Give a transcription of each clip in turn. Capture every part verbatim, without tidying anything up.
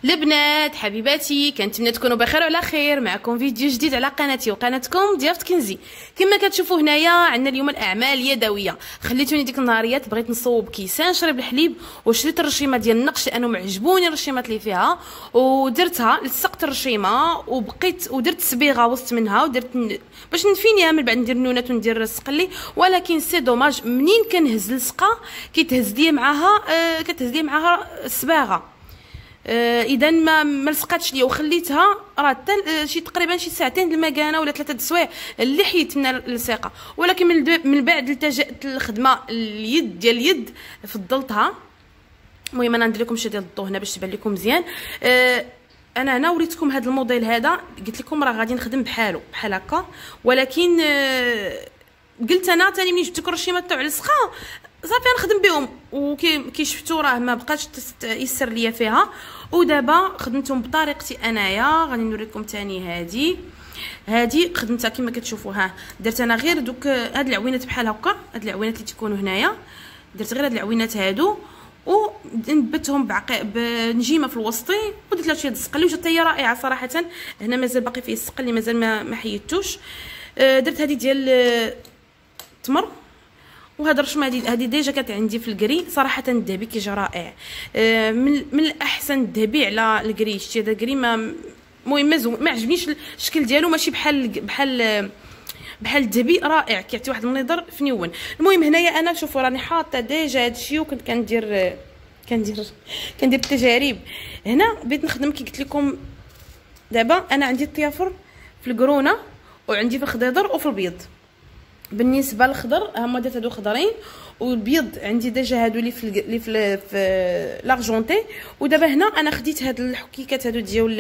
البنات حبيباتي، كنتمنى تكونوا بخير وعلى خير. معكم فيديو جديد على قناتي وقناتكم ضيافة كنزي. كما كتشوفوا هنايا عندنا اليوم الاعمال اليدويه. خليتوني ديك النهاريات بغيت نصوب كيسان شرب الحليب وشريت الرشيمه ديال النقش لانه معجبوني الرشيمات اللي فيها، ودرتها لصقت الرشيمه وبقيت ودرت صبيغه وسط منها ودرت ن... باش نفينيها من بعد ندير نونات وندير السقلي. ولكن سي دوماج منين كنهز لصقه كيتهز لي معاها آه كتهز لي معاها الصباغه. آه اذا ما ما لصقاتش ليا وخليتها راه آه شي تقريبا شي ساعتين المكانه ولا ثلاثه د السوايع اللي حيت من اللصيقه. ولكن من, من بعد التجأت للخدمه اليد ديال اليد فضلتها. المهم انا ندير لكم شي ديال الضو هنا باش تبان لكم مزيان. آه انا هنا وريتكم هذا الموديل هذا، قلت لكم راه غادي نخدم بحالو بحال هكا. ولكن آه قلت انا ثاني ملي جبت لكم الرشيمه تاع لصقه صافي نخدم بهم، وكي شفتوا راه ما بقاش تيسر ليا فيها. ودابا خدمتهم بطريقتي انايا. غادي نوريكم ثاني هذه هذه خدمتها كما كتشوفوا. ها درت انا غير دوك هاد العوينات بحال هكا، هاد العوينات اللي تكونوا هنايا درت غير هاد العوينات هادو ونبتهم بعق... بنجيمه في الوسطي ودرت لها شويه السقلي وجات هي رائعه صراحه. هنا مازال باقي فيه السقلي مازال ما, ما حيدتوش. درت هذه ديال التمر، وهذا الرشمه هذه هذه ديجا كانت عندي في الكري. صراحه الذهبي كيجي رائع، من من الاحسن الذهبي على الكري. شتي هذا الكري ما المهم ما عجبنيش الشكل ديالو، ماشي بحال بحال بحال الذهبي رائع كيعطي واحد المنظر فنيون. المهم هنايا انا شوفوا راني حاطه ديجا هادشي وكنت كندير كندير كندير التجارب. هنا بغيت نخدم كي قلت لكم. دابا انا عندي الطيافر في القرونه وعندي في الخضيضر وفي البيض. بالنسبه للخضر هما درت هادو خضرين، والبيض عندي ديجا هادو اللي في اللي في, في لارجونتي. ودابا هنا انا خديت هاد الحكيكات هادو ديال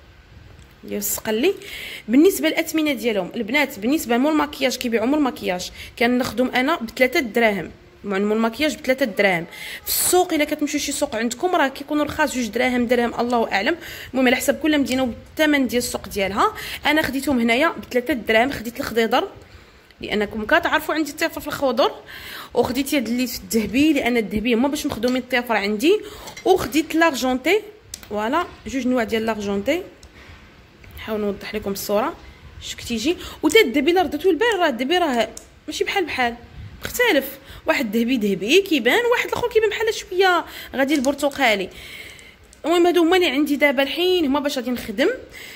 ديال السقلي. بالنسبه للاثمنه ديالهم البنات، بالنسبه مول المكياج كيبيعوا مول المكياج كنخدم انا بثلاثة دراهم. مول المكياج بثلاثة دراهم. في السوق الا كتمشيو شي سوق عندكم راه كيكونوا رخاص جوج دراهم درهم الله اعلم. المهم على حسب كل مدينه والثمن ديال السوق ديالها. انا خديتهم هنايا بثلاثة دراهم. خديت الخضيضر لانكم كتعرفوا عندي الطيافر في الخضر، وخديت هاد اللي في الذهبي لان الذهبي هما باش مخدومين الطيافر عندي، وخديت لارجونتي. فوالا جوج نوع ديال لارجونتي. نحاول نوضح لكم الصوره شك تيجي. وتا الذهبي اللي رديتو البال راه الذهبي راه ماشي بحال بحال مختلف. واحد ذهبي ذهبي كيبان، واحد الاخر كيبان بحال شويه غادي البرتقالي. المهم هادو هما اللي عندي دابا الحين هما باش غادي نخدم.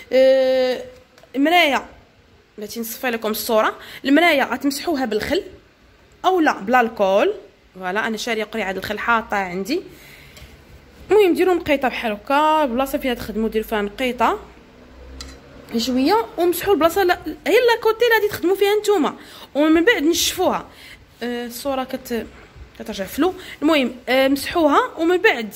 أه مرايه بلاتي نصفي لكم الصوره. المرايه غتمسحوها بالخل اولا بلا الكول. فوالا انا شاريه قريعه الخل حاطه عندي. المهم ديروا نقيطه بحال هكا بلاصه فيها تخدموا ديروا فيها نقيطه شويه ومسحوا البلاصه لا هي لا كوتي اللي غادي تخدموا فيها نتوما، ومن بعد نشفوها. أه الصوره كت كترجع فلو. المهم أه مسحوها ومن بعد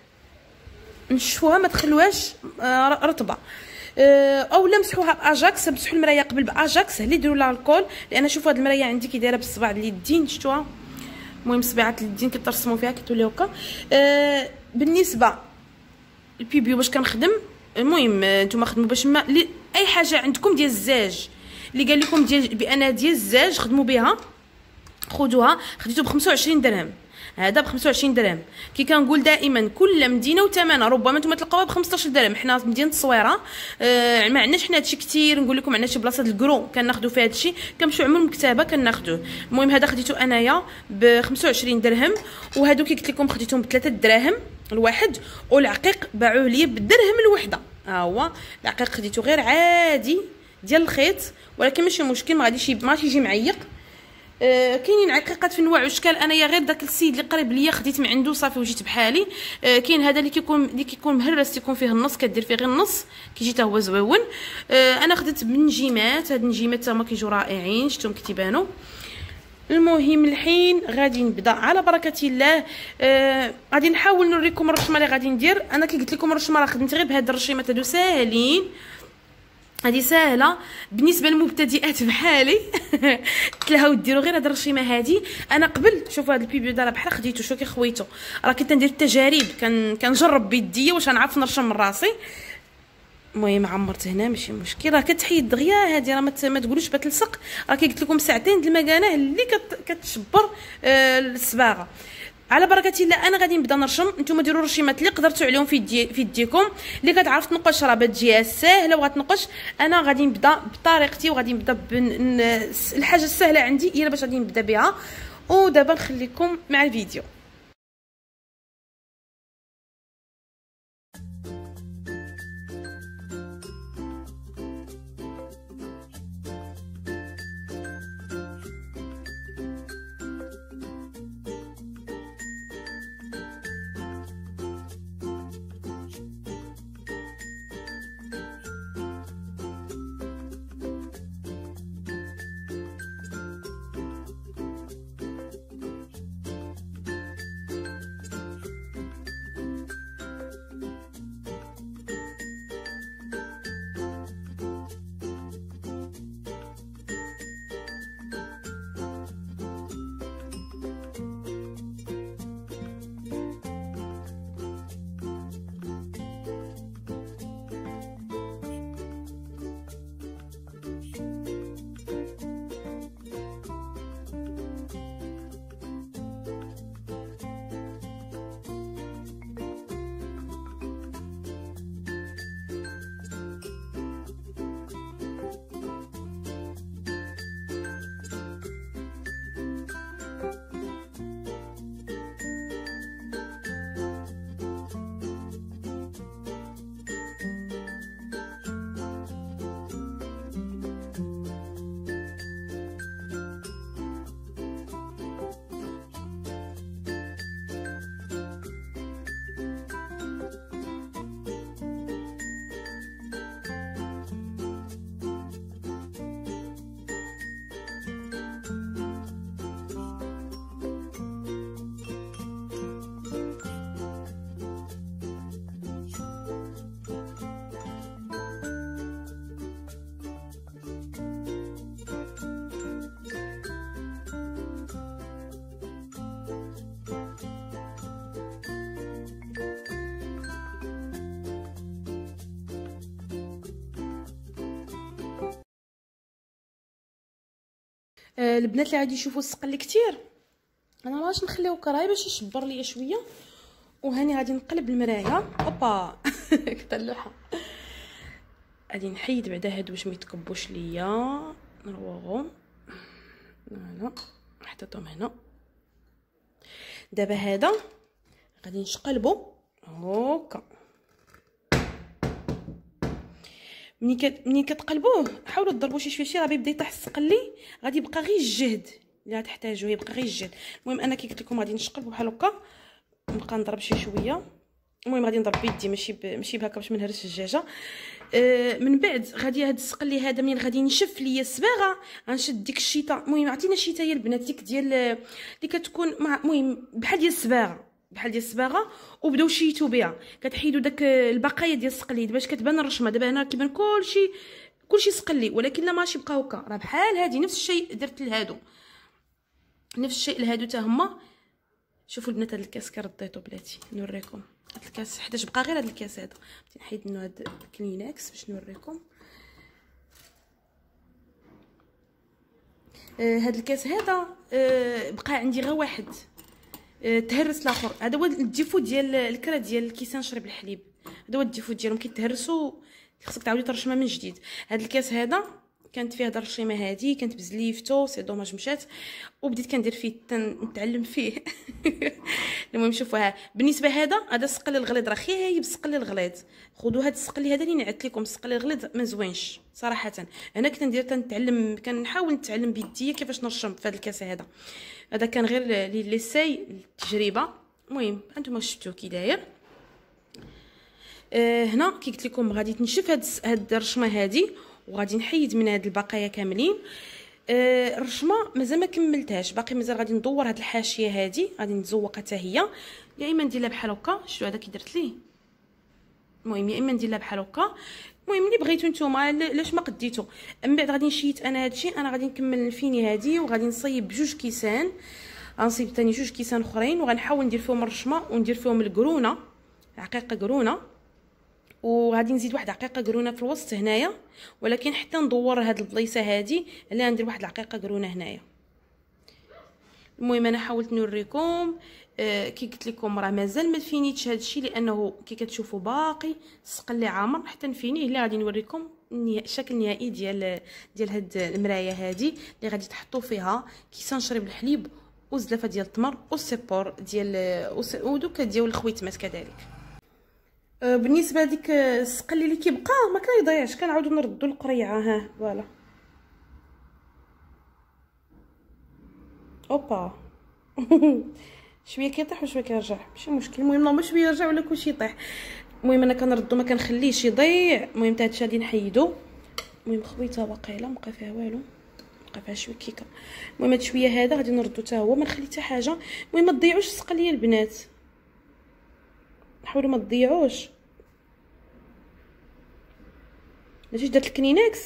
نشفوها ما تخلوهاش أه رطبه. اولا مسحوها باجاكس. مسحوا المرايه قبل باجاكس اللي ديروا لها الكول، لان شوفوا هاد المرايه عندي كي دايره بالصباع اليدين شفتوها. المهم صباعات اليدين كترسموا فيها كتولي هكا. أه بالنسبه البيبيو باش كنخدم، المهم نتوما خدموا باش ما اي حاجه عندكم ديال الزاج اللي قال لكم ديال بان ديال الزاج خدموا بها خذوها. خديتو ب خمسة وعشرين درهم، هذا ب خمسة وعشرين درهم. كي كنقول دائما كل مدينه وثمنها، ربما نتوما تلقاوها ب خمسطاش درهم. حنا في مدينه التصويره آه ما عندناش حنا هادشي كثير. نقول لكم عندنا شي بلاصه الكرو كناخذوا فيها هادشي، كنمشيو عمر المكتبه كناخذوه. المهم هذا خديتو انايا ب خمسة وعشرين درهم، وهادو كي قلت لكم خديتهم ب ثلاثة دراهم الواحد. والعقيق باعوه لي بالدرهم الوحده. ها هو العقيق خديتو غير عادي ديال الخيط، ولكن ماشي مشكل ما غاديش ما غاديش يجي معيق. آه كاينين عقيقات في انواع واشكال. انايا غير داك السيد اللي قريب ليا خديت من عنده صافي وجيت بحالي. آه كاين هذا اللي كيكون اللي كيكون مهرس تيكون فيه النص كدير فيه غير النص كيجي حتى هو زويون. آه انا خديت بالنجيمات. هاد النجيمات هما كيجيو رائعين شفتهم كتبانوا. المهم الحين غادي نبدا على بركه الله. آه غادي نحاول نوريكم الرشمه اللي غادي ندير. انا كي قلت لكم الرشمه راه خدمت غير بهاد الرشيمات هادو ساهلين. هذه ساهله بالنسبه للمبتدئات بحالي. تلهاو ديروا غير هاد الرشيمه هذه. انا قبل شوفوا هذا البيبيو دابا بحال خديتو شو كي خويتو راه كنت ندير التجارب كان كنجرب بيديا واش غنعرف نرشم من راسي. المهم عمرت هنا ماشي مشكل. راه كتحيد دغيا هذه راه ما تقولوش بتلصق. راه كي قلت لكم ساعتين د المكانه اللي كت كتشبر آه الصباغه. على بركه الله انا غادي نبدا نرشم. نتوما ديروا الرشيمات اللي قدرتوا عليهم في يدي في يديكم، اللي كتعرف تنقش راه بتجيها ساهله وغتنقش. انا غادي نبدا بطريقتي وغادي نبدا بن... الحاجه السهله عندي هي باش غادي نبدا بها. ودابا نخليكم مع الفيديو. البنات اللي غادي يشوفوا السقل كتير، انا ما غاديش نخليو كراي باش يشبر ليا شويه. وهاني غادي نقلب المرايه. اوبا كتا اللوحه. غادي نحيد بعدا هادو باش ما يتكبوش ليا. نروغهم فوالا نحطهم هنا. دابا هذا غادي نشقلبو هكا. ملي كت ملي كتقلبوه حاولوا تضربوا شي شويه شي راه يبدا يطيح السقلي، غادي يبقى غير الجهد اللي غتحتاجوه، يبقى غير الجهد. المهم انا كي قلت لكم غادي نشقلبو بحال هكا، نبقى نضرب شي شويه. المهم غادي نضرب بيدي ماشي ب... ماشي بهكا باش ما نهرسش الدجاجه. آه من بعد غادي هاد السقلي هذا منين غادي نشف ليا الصباغه غنشد ديك الشيطه. المهم عطينا الشيطه هي البنات ديك ديال اللي كتكون مع المهم بحال ديال الصباغه بحال ديال الصباغه، وبداو شيتو بها. كتحيدوا داك البقايا ديال السقلي باش كتبان الرشمه. دابا هنا كيبان كلشي كلشي سقلي، ولكن لا ماشي بقى هكا، راه بحال هادي نفس الشيء درت لهادو، نفس الشيء لهادو حتى هما. شوفوا البنات هاد الكاس كرديتو بلاتي نوريكم. هاد الكاس حيتاش بقى غير هاد الكاس هذا، غادي نحيد منو هاد الكلينكس باش نوريكم. آه هاد الكاس هذا آه بقى عندي غير واحد، آه تهرس الاخر. هذا هو الديفو ديال الكرا ديال الكيسان شرب الحليب، هذا هو الديفو ديالهم كيتهرسوا، خصك تعاودي ترشمها من جديد. هاد الكاس هذا كانت فيه هاد الرشيمه هادي، كانت بزليفتو سي دوماج مشات، وبديت كندير فيه نتعلم فيه. المهم شوفوها. بالنسبه هذا هذا السقل الغليظ راه خايب السقل الغليظ، خذوا هذا السقل هذا اللي نعت لكم. السقل الغليظ ما زوينش صراحه. انا كنت ندير تنتعلم كنحاول نتعلم بيديا كيفاش نرشم في هذا الكاس هذا. هذا كان غير لي ليساي التجربه. المهم انتم شفتوا كي داير. أه هنا كي قلت لكم غادي تنشف هاد هاد الرشمه هادي، وغادي نحيد من هاد البقايا كاملين. آه الرشمه مازال ما كملتهاش، باقي مازال غادي ندور هاد الحاشيه هادي، غادي نتزوقها حتى هي. يا اما ندير لها بحال هكا، شتو هذا كي درت ليه. المهم يا اما ندير لها بحال هكا. المهم اللي بغيتو نتوما علاش ما قديتو. من بعد غادي نشيت انا هادشي. انا غادي نكمل الفيني هادي، وغادي نصيب بجوج كيسان، غنصيب ثاني جوج كيسان اخرين، وغنحاول ندير فيهم الرشمه وندير فيهم القرونه، عقيقه قرونه. وغادي نزيد واحد عقيقه قرونه في الوسط هنايا، ولكن حتى ندور هاد البليصه هادي اللي غندير واحد العقيقه قرونه هنايا. المهم انا حاولت نوريكم آه كي قلت لكم راه مازال ما فينيتش هادشي، لانه كي كتشوفوا باقي السقل اللي عامر حتى نفينيه. اللي غادي نوريكم الشكل النهائي ديال ديال هاد المرايه هادي اللي غادي تحطوا فيها كيسان شرب الحليب وزلافه ديال التمر والسيبور ديال ودوك ديال الخويتمات كذلك. آه بالنسبه لديك السقل اللي كيبقى ما كيضيعش، كنعاودو نردو القريعه. ها فوالا اوبا شويه كيطيح وشويه كيرجع، ماشي مشكل. المهم نورمال شويه يرجع ولا كلشي يطيح. المهم انا كنردو ما كنخليهش يضيع. المهم حتى هادشي غادي نحيدو. المهم خويته باقيله مبقى فيها والو، بقى فيها شويه كيكه. المهم هاد شويه هذا غادي نردو حتى هو، ما نخلي حتى حاجه. المهم ما تضيعوش السقل يا البنات، حاولوا ما تضيعوش. ماشي درت الكنينكس،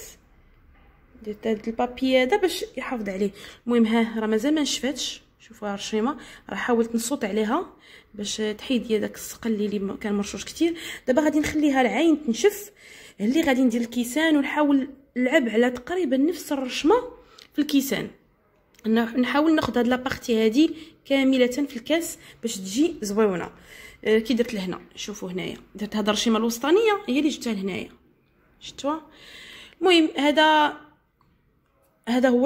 درت هاد البابي هذا باش يحافظ عليه. المهم ها راه مازال ما نشفتش، شوفوا الرشيمه راه حاولت نصوت عليها باش تحيد لي داك السقل اللي كان مرشوش كتير. دابا غادي نخليها العين تنشف، اللي غادي ندير الكيسان ونحاول نلعب على تقريبا نفس الرشمه في الكيسان. نحاول ناخذ هاد لابارتي هادي كامله في الكاس باش تجي زويونه. أه كي درت لهنا شوفوا هنايا درت هاد الرشيمه الوسطانيه هي اللي جبتها لهنايا، شفتوها. المهم هذا هذا هو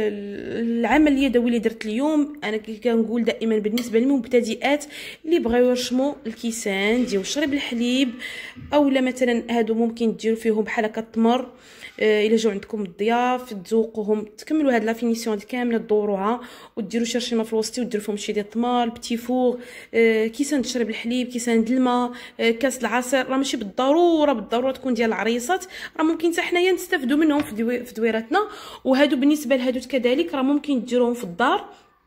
العمل اليدوي اللي درت اليوم. انا كنقول دائما بالنسبه للمبتدئات اللي بغاو يرشموا الكيسان ديال شرب الحليب، اولا مثلا هادو ممكن ديروا فيهم بحال هكا التمر. آه الا جاو عندكم الضياف تذوقوهم، تكملوا هاد لا فينيسيون دي كامله تدوروها وديروا شي رشيمه في الوسط وديروا فيهم شي ديال التمر بتي فور. آه كيسان تشرب الحليب، كيسان د الماء، آه كاس العصير. راه ماشي بالضروره بالضروره تكون ديال العريسات، راه ممكن حتى حنايا نستافدوا منهم في, دوي في دويراتنا. وهادو بالنسبه لهادو كذلك راه ممكن ديروهم في الدار.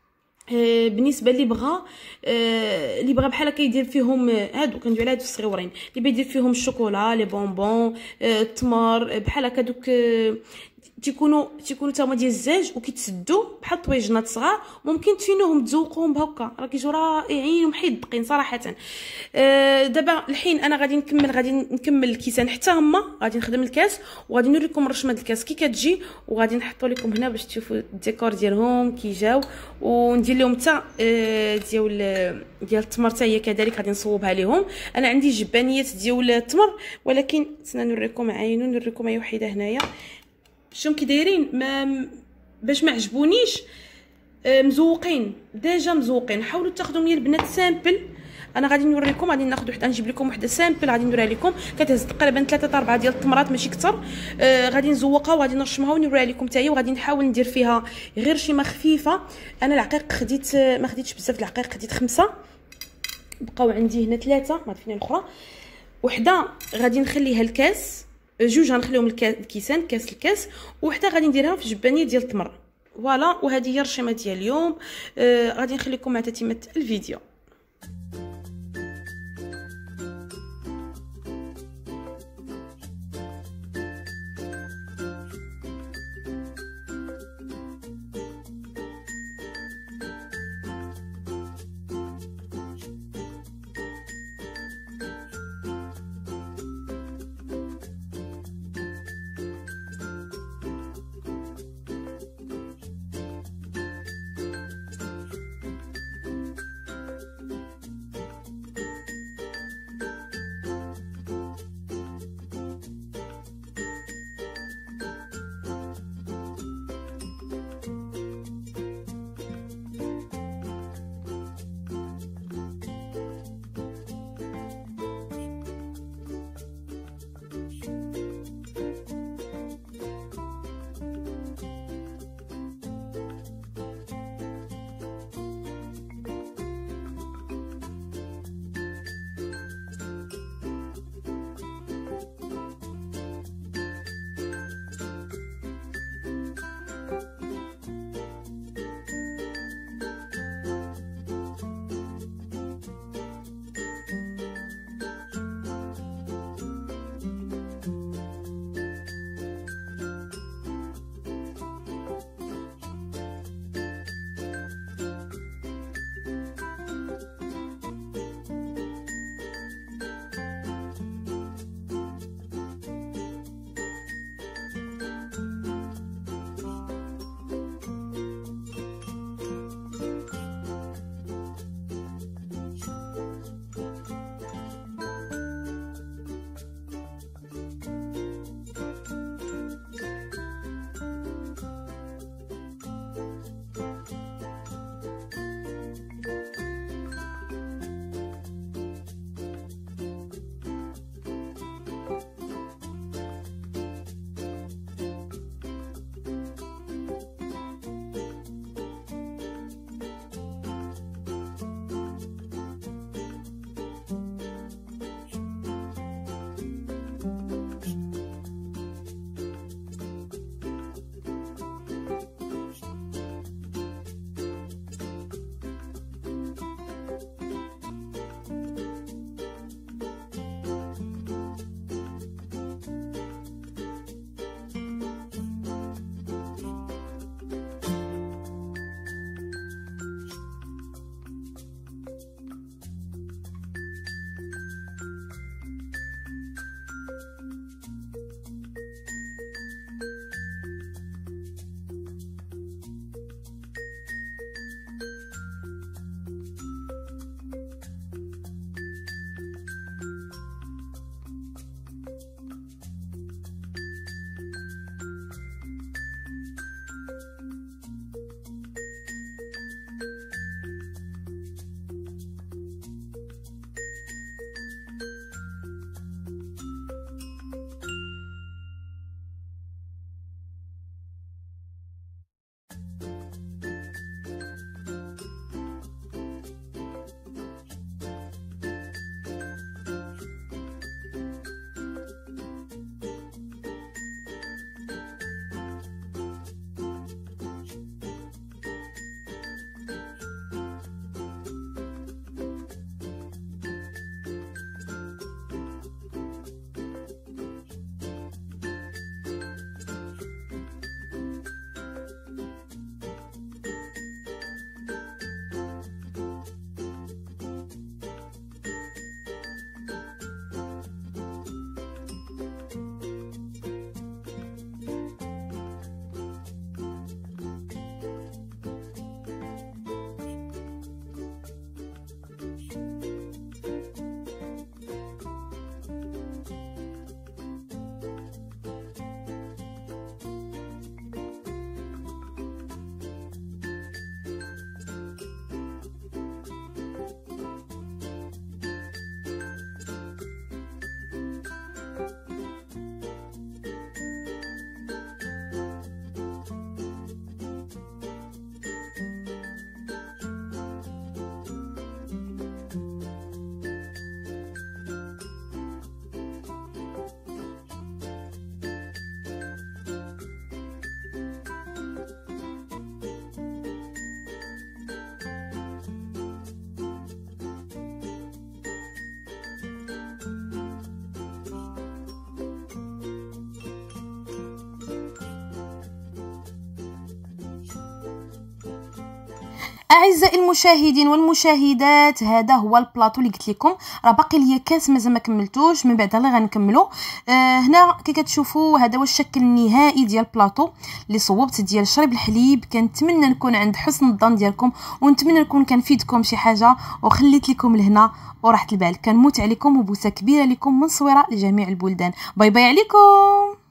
آه بالنسبه اللي بغى آه اللي بغى بحال هكا يدير فيهم هادو كندوي على هادو الصغيورين اللي بيدير فيهم الشوكولا لي بونبون آه التمر بحال هكا دوك آه تيكونوا تيكونوا تما ديال الزاج وكيتسدوا بحال طويجنات صغار، ممكن تفينوهم تزوقوهم بهكا راه كيجيو رائعين ومحيدقين صراحه. آه دابا الحين انا غادي نكمل غادي نكمل الكيسان حتى هما، غادي نخدم الكاس وغادي نوريكم رشمه الكاس كي كتجي، وغادي نحطوا لكم هنا باش تشوفوا الديكور ديالهم كي جاو، وندير لهم حتى آه ديال ديال التمر حتى هي كذلك غادي نصوبها لهم. انا عندي جبانيات ديال التمر ولكن تسنى نوريكم عينو نوريكم اي وحده هنايا شوم كي دايرين ما باش ما عجبونيش. مزوقين ديجا مزوقين، حاولوا تاخذوا يا البنات سامبل. انا غادي نوريكم غادي ناخذ وحده نجيب لكم وحده سامبل غادي نديرها لكم كتهز تقريبا ثلاثة أربعة ديال التمرات ماشي كثر. آه غادي نزوقها وغادي نرشمها ونوريها لكم حتى هي، وغادي نحاول ندير فيها غير شي ما خفيفه. انا العقيق خديت ما خديتش بزاف العقيق، خديت خمسه بقاو عندي هنا ثلاثه ما فينا الاخرى. وحده غادي نخليها الكاس، جوج غنخليهم الكيسان كاس الكاس، وحده غادي نديرها في جبانيه ديال التمر. فوالا وهذه هي الرشيمه ديال اليوم. آه غادي نخليكم مع تتمه الفيديو. اعزائي المشاهدين والمشاهدات، هذا هو البلاطو اللي قلت لكم. راه باقي ليا كاس مازال ما كملتوش، من بعد اللي غنكملو. آه هنا كي كتشوفوا هذا هو الشكل النهائي ديال البلاطو اللي صوبت ديال شرب الحليب. كنتمنى نكون عند حسن الظن ديالكم، ونتمنى نكون كنفيدكم شي حاجه وخليت لكم لهنا وراحه البال. كنموت عليكم وبوسه كبيره لكم من صويره لجميع البلدان. باي باي عليكم.